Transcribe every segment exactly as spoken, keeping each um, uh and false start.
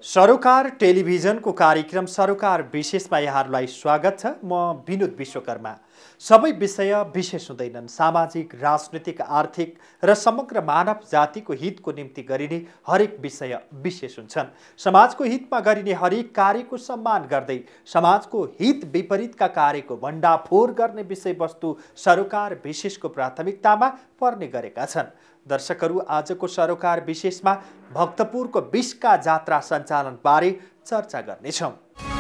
सरोकार टेलिभिजनको कार्यक्रम सरोकार विशेषमा यहाँहरूलाई स्वागत छ। म विनोद विश्वकर्मा। सबै विषय विशेष हुँदैनन्। सामाजिक, राजनीतिक, आर्थिक र समग्र मानव जातिको हितको निम्ति गरिने हरेक विषय विशेष हुन्छन्। समाजको हितमा गरिने हरेक कार्यको सम्मान गर्दै समाजको हित विपरीतका कार्यको भण्डाफोर गर्ने विषयवस्तु सरोकार विशेषको प्राथमिकतामा पर्ने गरेका छन्। दर्शकहरू, आजको सरोकार विशेषमा भक्तपुरको बिसका जात्रा सञ्चालन बारे चर्चा गर्नेछौँ।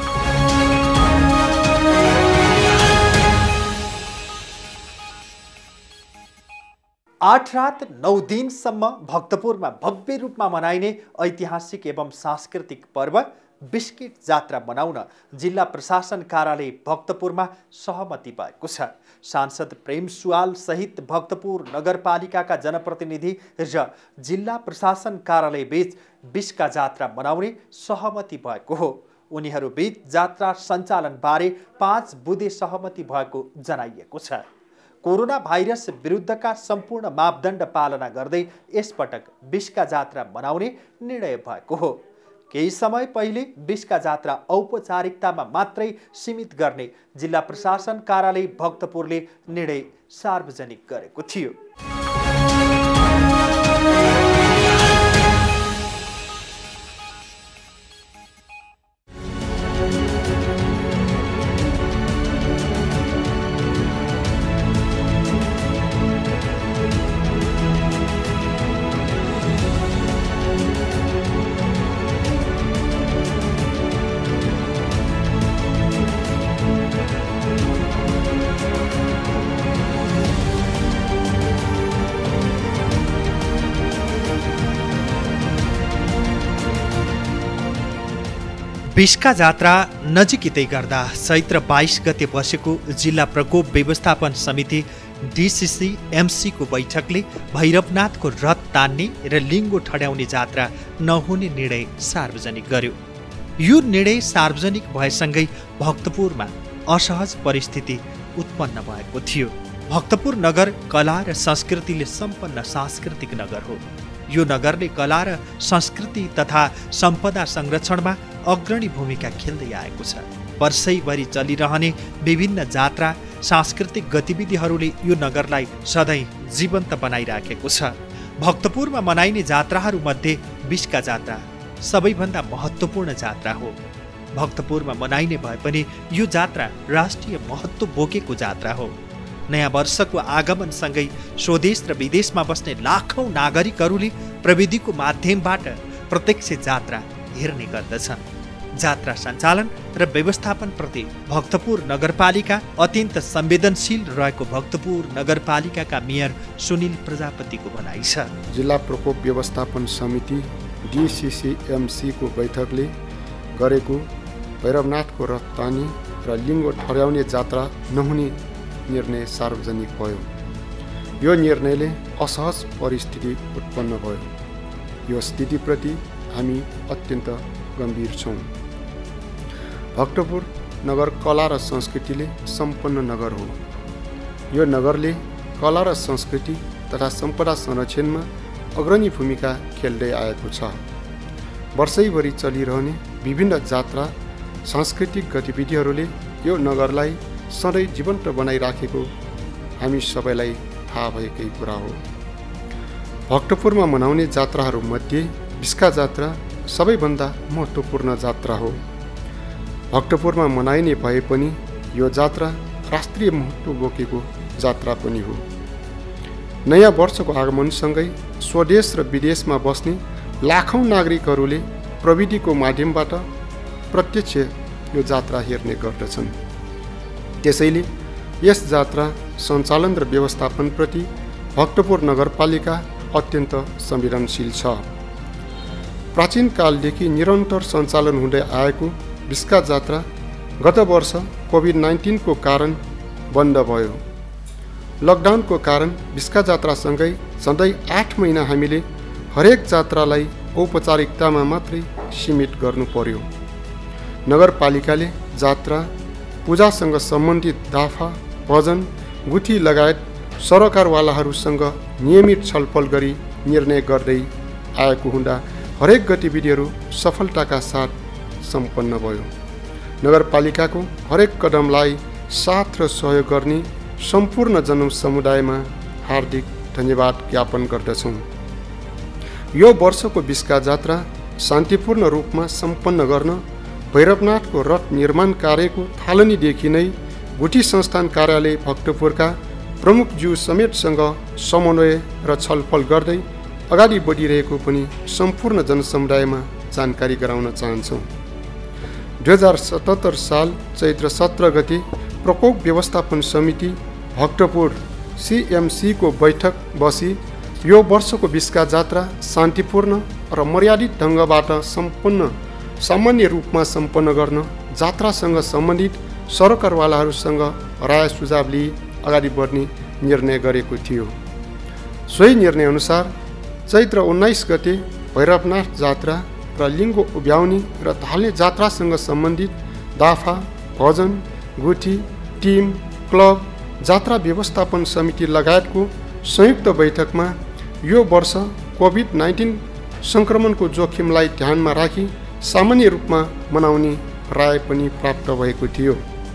आठ रात नौ दिनसम्म भक्तपुरमा भव्य रूपमा मनाइने ऐतिहासिक एवं सांस्कृतिक पर्व बिस्किट जात्रा मनाउन जिल्ला प्रशासन कार्यालय भक्तपुरमा सहमति भएको छ। सांसद प्रेम सुवाल सहित भक्तपुर नगरपालिकाका जनप्रतिनिधि र जिल्ला प्रशासन कार्यालय बीच बिसका जात्रा मनाउने सहमति भएको हो। उनीहरू बीच जात्रा सञ्चालन बारे पाँच बुँदे सहमति भएको जनाइएको छ। कोरोना भाइरस विरुद्धका सम्पूर्ण मापदण्ड पालना गर्दै यसपटक बिसका जात्रा मनाउने निर्णय भएको हो। केही समय पहिले बिसका जात्रा औपचारिकतामा मात्रै सीमित गर्ने जिल्ला प्रशासन कार्यालय भक्तपुरले निर्णय सार्वजनिक गरेको थियो। बिसका जात्रा नजिकै गर्दा चैत्र बाइस गते बसेको जिल्ला प्रकोप व्यवस्थापन समिति डिसिसी एमसीको बैठकले भैरवनाथको रथ तान्ने र लिङ्गो ठड्याउने जात्रा नहुने निर्णय सार्वजनिक गर्यो। यो निर्णय सार्वजनिक भएसँगै भक्तपुरमा असहज परिस्थिति उत्पन्न भएको थियो। भक्तपुर नगर कला र संस्कृतिले सम्पन्न सांस्कृतिक नगर हो। यो नगरले कला र संस्कृति तथा सम्पदा संरक्षणमा अग्रणी भूमिका खेल्दै आएको छ। वर्षैभरि चलिरहने विभिन्न जात्रा सांस्कृतिक गतिविधिहरूले यो नगरलाई सधैँ जीवन्त बनाइराखेको छ। भक्तपुरमा मनाइने जात्राहरूमध्ये बिसका जात्रा सबैभन्दा महत्त्वपूर्ण जात्रा हो। भक्तपुरमा मनाइने भए पनि यो जात्रा राष्ट्रिय महत्त्व बोकेको जात्रा हो। नयाँ वर्षको आगमनसँगै स्वदेश र विदेशमा बस्ने लाखौँ नागरिकहरूले प्रविधिको माध्यमबाट प्रत्यक्ष जात्रा हेर्ने गर्दछन्। जात्रा सञ्चालन र व्यवस्थापनप्रति भक्तपुर नगरपालिका अत्यन्त संवेदनशील रहेको भक्तपुर नगरपालिकाका मेयर सुनिल प्रजापतिको भनाइ छ। जिल्ला प्रकोप व्यवस्थापन समिति डिसिसिएमसी को बैठकले गरेको भैरवनाथको रथ तानी र लिङ्गो ठड्याउने जात्रा नहुने निर्णय सार्वजनिक भयो। यो निर्णयले असहज परिस्थिति उत्पन्न भयो। यो स्थितिप्रति हामी अत्यन्त गम्भीर छौँ। भक्तपुर नगर कला र संस्कृतिले सम्पन्न नगर हो। यो नगरले कला र संस्कृति तथा सम्पदा संरक्षणमा अग्रणी भूमिका खेल्दै आएको छ। वर्षैभरि चलिरहने विभिन्न जात्रा सांस्कृतिक गतिविधिहरूले यो नगरलाई सधैँ जीवन्त बनाइराखेको हामी सबैलाई थाहा भएकै कुरा हो। भक्तपुरमा मनाउने जात्राहरूमध्ये बिसका जात्रा सबैभन्दा महत्त्वपूर्ण जात्रा हो। भक्तपुरमा मनाइने भए पनि यो जात्रा राष्ट्रिय महत्त्व बोकेको जात्रा पनि हो। नयाँ वर्षको आगमनसँगै स्वदेश र विदेशमा बस्ने लाखौँ नागरिकहरूले प्रविधिको माध्यमबाट प्रत्यक्ष यो जात्रा हेर्ने गर्दछन्। त्यसैले यस जात्रा सञ्चालन र व्यवस्थापनप्रति भक्तपुर नगरपालिका अत्यन्त संवेदनशील छ। प्राचीन कालदेखि निरन्तर सञ्चालन हुँदै आएको बिसका जात्रा गत वर्ष कोभिड नाइन्टिन को कारण बन्द भयो। लकडाउनको कारण बिसका जात्रासँगै सधैँ आठ महिना हामीले हरेक जात्रालाई औपचारिकतामा मात्रै सीमित गर्नु पर्यो। नगरपालिकाले जात्रा पूजासँग सम्बन्धित दाफा, भजन, गुठी लगायत सरकारवालाहरूसँग नियमित छलफल गरी निर्णय गर्दै आएको हुँदा हरेक गतिविधिहरू सफलताका साथ सम्पन्न भयो। नगरपालिकाको हरेक कदमलाई साथ र सहयोग गर्ने सम्पूर्ण जनसमुदायमा हार्दिक धन्यवाद ज्ञापन गर्दछौँ। यो वर्षको बिस्का जात्रा शान्तिपूर्ण रूपमा सम्पन्न गर्न भैरवनाथको रथ निर्माण कार्यको थालनीदेखि नै गुठी संस्थान कार्यालय भक्तपुरका प्रमुखज्यू समेतसँग समन्वय र छलफल गर्दै अगाडि बढिरहेको पनि सम्पूर्ण जनसमुदायमा जानकारी गराउन चाहन्छौँ। दुई हजार सतहत्तर साल चैत्र सत्र गते प्रकोप व्यवस्थापन समिति भक्तपुर सिएमसीको बैठक बसी यो वर्षको बिस्का जात्रा शान्तिपूर्ण र मर्यादित ढङ्गबाट सम्पन्न सामान्य रूपमा सम्पन्न गर्न जात्रासँग सम्बन्धित सरकारवालाहरूसँग राय सुझाव लिई अगाडि बढ्ने निर्णय गरेको थियो। सोही निर्णयअनुसार चैत्र उन्नाइस गते भैरवनाथ जात्रा र लिङ्गो उभ्याउने र धाल्ने जात्रासँग सम्बन्धित दाफा, भजन, गुठी, टिम, क्लब, जात्रा व्यवस्थापन समिति लगायतको संयुक्त बैठकमा यो वर्ष कोभिड नाइन्टिन सङ्क्रमणको जोखिमलाई ध्यानमा राखी सामान्य रूपमा मनाउने राय पनि प्राप्त भएको थियो।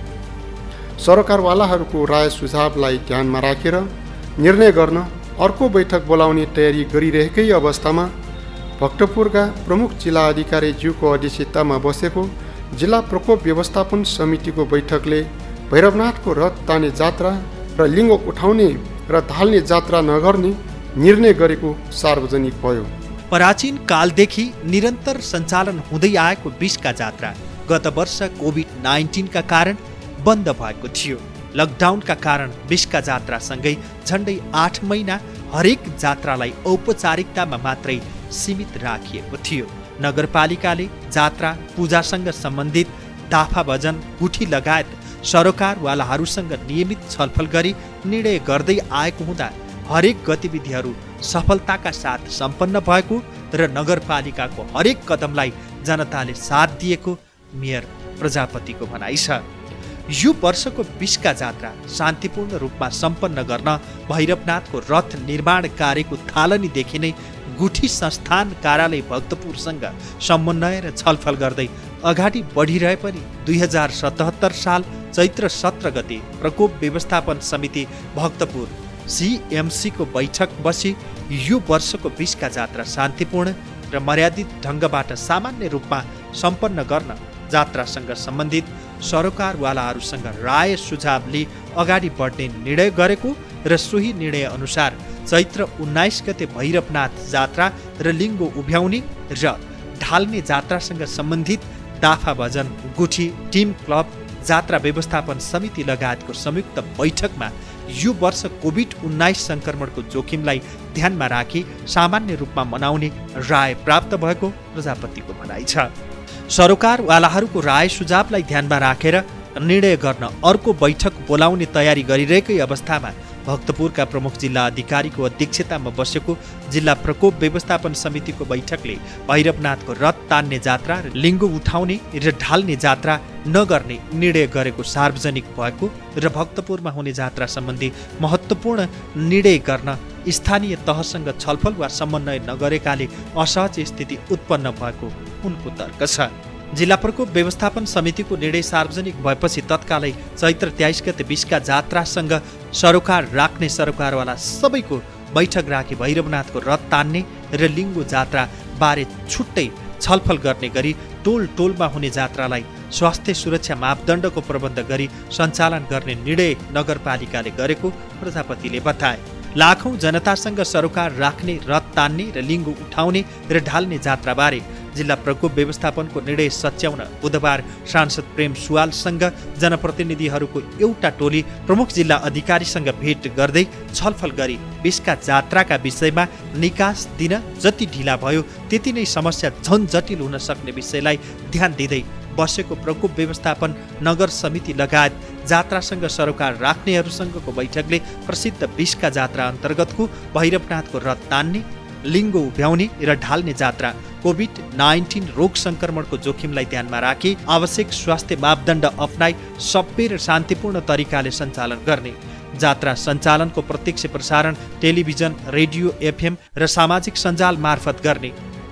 सरकारवालाहरूको राय सुझावलाई ध्यानमा राखेर निर्णय गर्न अर्को बैठक बोलाउने तयारी गरिरहेकै अवस्थामा भक्तपुरका प्रमुख जिल्ला अधिकारी ज्यूको अध्यक्षतामा बसेको जिल्ला प्रकोप व्यवस्थापन समितिको बैठकले भैरवनाथको रथ तान्ने जात्रा र लिङ्गो उठाउने र धाल्ने जात्रा नगर्ने निर्णय गरेको सार्वजनिक भयो। प्राचीन कालदेखि निरन्तर सञ्चालन हुँदै आएको बिस्का जात्रा गत वर्ष कोभिड नाइन्टिनका कारण बन्द भएको थियो। लकडाउनका कारण बिस्का जात्रासँगै झन्डै आठ महिना हरेक जात्रालाई औपचारिकतामा मात्रै सीमित राखिएको थियो। नगरपालिकाले जात्रा पूजासँग सम्बन्धित दाफा भजन, गुठी लगायत सरकारवालाहरूसँग नियमित छलफल गरी निर्णय गर्दै आएको हुँदा हरेक गतिविधिहरू सफलताका साथ सम्पन्न भएको र नगरपालिकाको हरेक कदमलाई जनताले साथ दिएको मेयर प्रजापतिको भनाइ छ। यो वर्षको बिस्का जात्रा शान्तिपूर्ण रूपमा सम्पन्न गर्न भैरवनाथको रथ निर्माण कार्यको थालनीदेखि नै गुठी संस्थान कार्यालय भक्तपुरसँग समन्वय र छलफल गर्दै अगाडि बढिरहे पनि दुई हजार सतहत्तर साल चैत्र सत्र गते प्रकोप व्यवस्थापन समिति भक्तपुर सिएमसीको बैठक बसी यो वर्षको बिस्का जात्रा शान्तिपूर्ण र मर्यादित ढङ्गबाट सामान्य रूपमा सम्पन्न गर्न जात्रासँग सम्बन्धित सरकारवालाहरूसँग राय सुझाव लिई अगाडि बढ्ने निर्णय गरेको र सोही निर्णय अनुसार चैत्र उन्नाइस गते भैरवनाथ जात्रा र लिङ्गो उभ्याउने र ढाल्ने जात्रासँग सम्बन्धित दाफा भजन, गुठी, टिम, क्लब, जात्रा व्यवस्थापन समिति लगायतको संयुक्त बैठकमा यो वर्ष कोभिड उन्नाइस सङ्क्रमणको जोखिमलाई ध्यानमा राखी सामान्य रूपमा मनाउने राय प्राप्त भएको प्रजापतिको भनाइ छ। सरकारवालाहरूको राय सुझावलाई ध्यानमा राखेर निर्णय गर्न अर्को बैठक बोलाउने तयारी गरिरहेकै अवस्थामा भक्तपुरका प्रमुख जिल्ला अधिकारीको अध्यक्षतामा बसेको जिल्ला प्रकोप व्यवस्थापन समितिको बैठकले भैरवनाथको रथ तान्ने जात्रा र लिङ्गो उठाउने र ढाल्ने जात्रा नगर्ने निर्णय गरेको सार्वजनिक भएको र भक्तपुरमा हुने जात्रा सम्बन्धी महत्त्वपूर्ण निर्णय गर्न स्थानीय तहसँग छलफल वा समन्वय नगरेकाले असहज स्थिति उत्पन्न भएको उनको तर्क छ। जिल्ला प्रकोप व्यवस्थापन समितिको निर्णय सार्वजनिक भएपछि तत्कालै चैत्र तेइस गते बिस्का जात्रासँग सरोकार राख्ने सरकारवाला सबैको बैठक राखी भैरवनाथको रथ तान्ने र लिङ्गो जात्रा बारे छुट्टै छलफल गर्ने गरी टोल टोलमा हुने जात्रालाई स्वास्थ्य सुरक्षा मापदण्डको प्रबन्ध गरी सञ्चालन गर्ने निर्णय नगरपालिकाले गरेको प्रजापतिले बताए। लाखौं जनतासँग सरोकार राख्ने, रथ तान्ने र लिङ्गो उठाउने र ढाल्ने जात्राबारे जिल्ला प्रकोप व्यवस्थापनको निर्णय सच्याउन बुधबार सांसद प्रेम सुवालसँग जनप्रतिनिधिहरूको एउटा टोली प्रमुख जिल्ला अधिकारीसँग भेट गर्दै छलफल गरी बिस्का जात्राका विषयमा निकास दिन जति ढिला भयो त्यति नै समस्या झन जटिल हुन सक्ने विषयलाई ध्यान दिँदै बसेको प्रकोप व्यवस्थापन नगर समिति लगायत जात्रासँग सरोकार राख्नेहरूसँगको बैठकले प्रसिद्ध बिस्का जात्रा अन्तर्गतको भैरवनाथको रथ तान्ने, लिङ्गो उभ्याउने र ढाल्ने जात्रा कोभिड नाइन्टिन रोग सङ्क्रमणको जोखिमलाई ध्यानमा राखी आवश्यक स्वास्थ्य मापदण्ड अपनाई सभ्य र शान्तिपूर्ण तरिकाले सञ्चालन गर्ने, जात्रा सञ्चालनको प्रत्यक्ष प्रसारण टेलिभिजन, रेडियो, एफएम र सामाजिक सञ्जाल मार्फत गर्ने,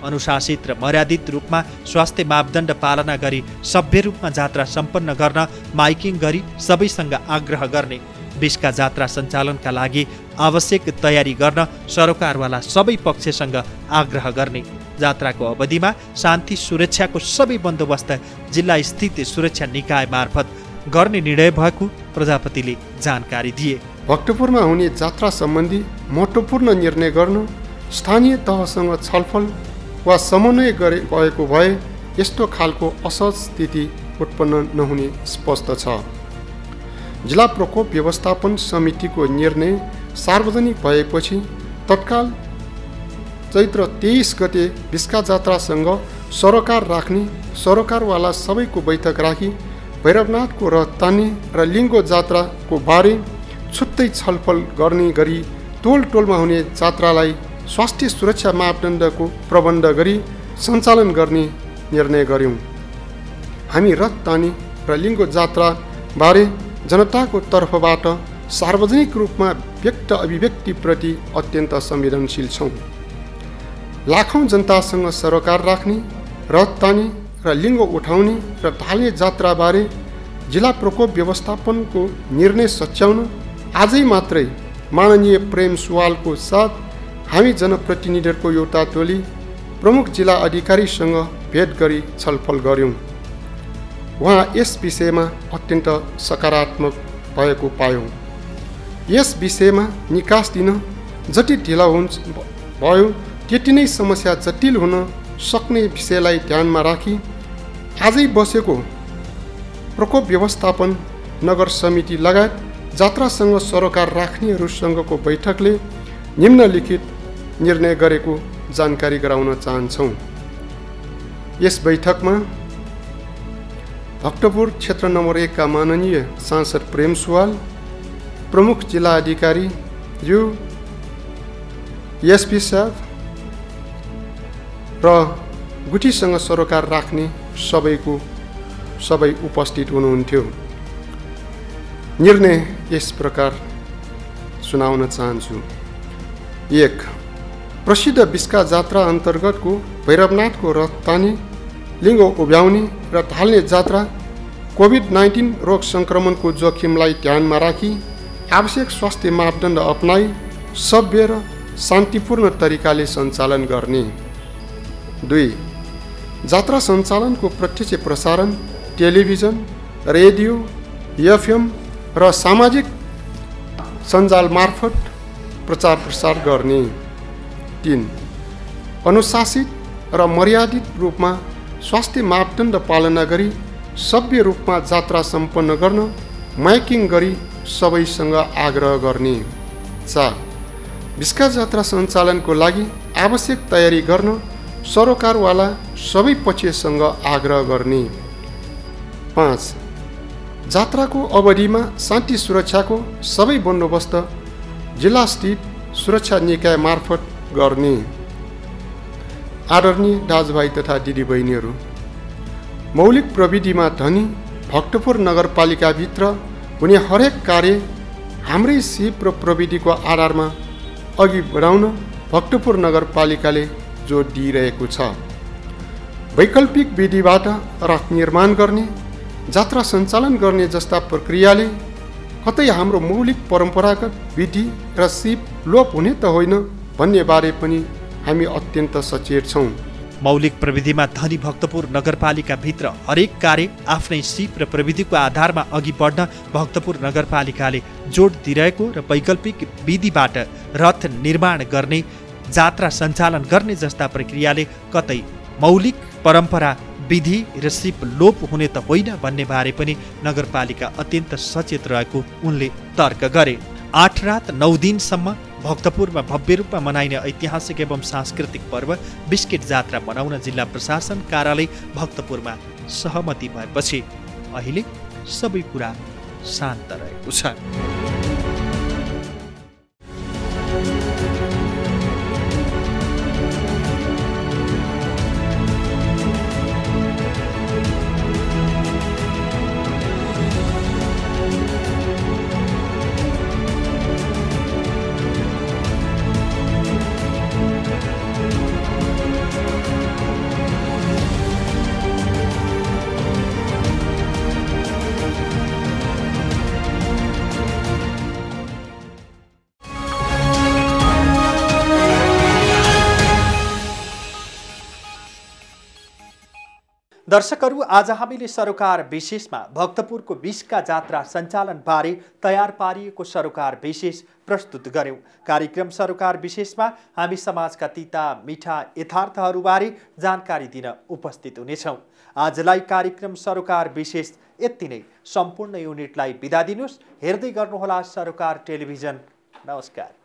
अनुशासित र मर्यादित रूपमा स्वास्थ्य मापदण्ड पालना गरी सभ्य रूपमा जात्रा सम्पन्न गर्न माइकिङ गरी सबैसँग आग्रह गर्ने, बिसका जात्रा सञ्चालनका लागि आवश्यक तयारी गर्न सरोकारवाला सबै पक्षसँग आग्रह गर्ने, जात्राको अवधिमा शान्ति सुरक्षाको सबै बन्दोबस्त जिल्ला स्थित सुरक्षा निकाय मार्फत गर्ने निर्णय भएको प्रजापतिले जानकारी दिए। भक्तपुरमा हुने जात्रा सम्बन्धी महत्त्वपूर्ण निर्णय गर्न स्थानीय तहसँग छलफल वा समन्वय गरे भएको भए यस्तो खालको असहज स्थिति उत्पन्न नहुने स्पष्ट छ। जिल्ला प्रकोप व्यवस्थापन समितिको निर्णय सार्वजनिक भएपछि तत्काल चैत्र तेइस गते बिस्का जात्रासँग सरोकार राख्ने सरोकारवाला सबैको बैठक राखी भैरवनाथको रथ तान्ने र लिङ्गो जात्राको बारे छुट्टै छलफल गर्ने गरी टोल टोलमा हुने जात्रालाई स्वास्थ्य सुरक्षा मापदण्डको प्रबन्ध गरी सञ्चालन गर्ने निर्णय गर्यौँ। हामी रथ तानी र लिङ्गो जात्राबारे जनताको तर्फबाट सार्वजनिक रूपमा व्यक्त अभिव्यक्तिप्रति अत्यन्त संवेदनशील छौँ। लाखौँ जनतासँग सरोकार राख्ने, रथ तानी र लिङ्गो उठाउने र ढाल्ने जात्राबारे जिल्ला प्रकोप व्यवस्थापनको निर्णय सच्याउन आजै मात्रै माननीय प्रेम सुवालको साथ हामी जनप्रतिनिधिहरूको एउटा टोली प्रमुख जिल्ला अधिकारीसँग भेट गरी छलफल गऱ्यौँ। उहाँ यस विषयमा अत्यन्त सकारात्मक भएको पायौँ। यस विषयमा निकास दिन जति ढिला हुन्छ भयो त्यति नै समस्या जटिल हुन सक्ने विषयलाई ध्यानमा राखी आजै बसेको प्रकोप व्यवस्थापन नगर समिति लगायत जात्रासँग सरोकार राख्नेहरूसँगको बैठकले निम्नलिखित निर्णय गरेको जानकारी गराउन चाहन्छौँ। यस बैठकमा भक्तपुर क्षेत्र नम्बर एकका माननीय सांसद प्रेम सुवाल, प्रमुख जिल्ला अधिकारी यू एसपी साहब र गुठीसँग सरोकार राख्ने सबैको सबै उपस्थित हुनुहुन्थ्यो। निर्णय यस प्रकार सुनाउन चाहन्छु। एक, प्रसिद्ध बिस्का जात्रा अन्तर्गतको भैरवनाथको रथ तानी, लिङ्गो उभ्याउने र ढाल्ने जात्रा कोभिड नाइन्टिन रोग सङ्क्रमणको जोखिमलाई ध्यानमा राखी आवश्यक स्वास्थ्य मापदण्ड अपनाई सभ्य र शान्तिपूर्ण तरिकाले सञ्चालन गर्ने। दुई, जात्रा सञ्चालनको प्रत्यक्ष प्रसारण टेलिभिजन, रेडियो, एफएम र सामाजिक सञ्जाल मार्फत प्रचार प्रसार गर्ने। तीन, अनुशासित र मर्यादित रूपमा स्वास्थ्य मापदण्ड पालना गरी सभ्य रूपमा जात्रा सम्पन्न गर्न माइकिङ गरी सबैसँग आग्रह गर्ने। चार, बिस्का जात्रा सञ्चालनको लागि आवश्यक तयारी गर्न सरोकारवाला सबै पक्षसँग आग्रह गर्ने। पाँच, जात्राको अवधिमा शान्ति सुरक्षाको सबै बन्दोबस्त जिल्ला स्थित सुरक्षा निकाय मार्फत गर्ने। आदरणीय दाजुभाइ तथा दिदीबहिनीहरू, मौलिक प्रविधिमा धनी भक्तपुर नगरपालिकाभित्र हुने हरेक कार्य हाम्रै सिप र प्रविधिको आधारमा अघि बढाउन भक्तपुर नगरपालिकाले जोड दिइरहेको छ। वैकल्पिक विधिबाट रथ निर्माण गर्ने, जात्रा सञ्चालन गर्ने जस्ता प्रक्रियाले कतै हाम्रो मौलिक परम्परागत विधि र सिप लोप हुने त होइन भन्ने बारे पनि हामी अत्यन्त सचेत छौँ। मौलिक प्रविधिमा धनी भक्तपुर नगरपालिकाभित्र हरेक कार्य आफ्नै सिप र प्रविधिको आधारमा अघि बढ्न भक्तपुर नगरपालिकाले जोड दिइरहेको र वैकल्पिक विधिबाट रथ निर्माण गर्ने, जात्रा सञ्चालन गर्ने जस्ता प्रक्रियाले कतै मौलिक परम्परा विधि र सिप लोप हुने त होइन भन्ने बारे पनि नगरपालिका अत्यन्त सचेत रहेको उनले तर्क गरे। आठ रात नौ दिनसम्म भक्तपुरमा भव्य रूपमा मनाइने ऐतिहासिक एवं सांस्कृतिक पर्व बिस्किट जात्रा मनाउन जिल्ला प्रशासन कार्यालय भक्तपुरमा सहमति भएपछि अहिले सबै कुरा शान्त रहेको छ। दर्शकहरू, आज हामीले सरोकार विशेषमा भक्तपुरको बिस्का जात्रा सञ्चालनबारे तयार पारिएको सरोकार विशेष प्रस्तुत गर्यौं। कार्यक्रम सरोकार विशेषमा हामी समाजका तिता मिठा यथार्थहरूबारे जानकारी दिन उपस्थित हुनेछौँ। आजलाई कार्यक्रम सरोकार विशेष यति नै। सम्पूर्ण युनिटलाई बिदा दिनुहोस्। हेर्दै गर्नुहोला सरोकार टेलिभिजन। नमस्कार।